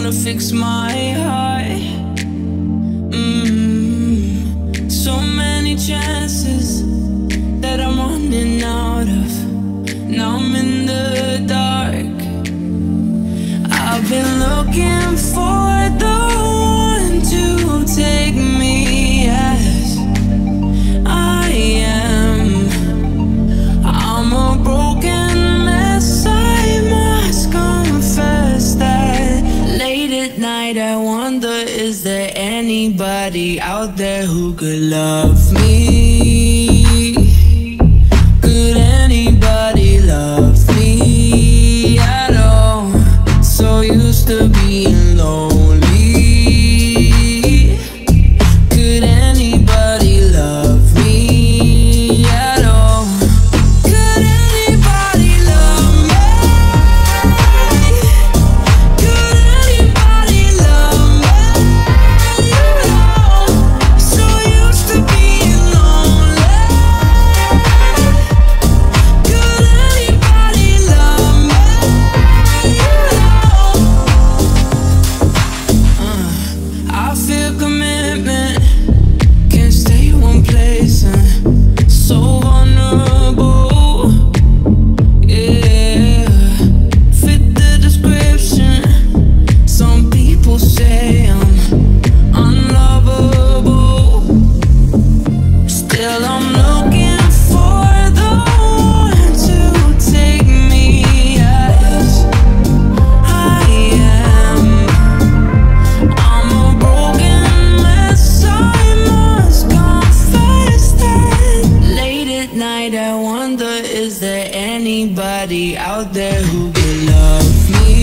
to fix my heart. So many chances that I'm running out of. Now I'm in the dark. I've been looking for the one to take me as I am. I'm a broken mess, I must confess that. Late at night I wonder, is there anybody out there who could love me? Could anybody love me at all? So used to being lonely. Could anybody love me at all? Could anybody love me? Could anybody love me at all? So used to being lonely. Could anybody love me at all? I feel commitment, can't stay one place, so vulnerable, yeah. Fit the description, some people say I'm unlovable. Still I'm looking for the one to take me as I am. I'm a broken mess, I must confess that. Late at night I wonder, is there anybody out there who could love me?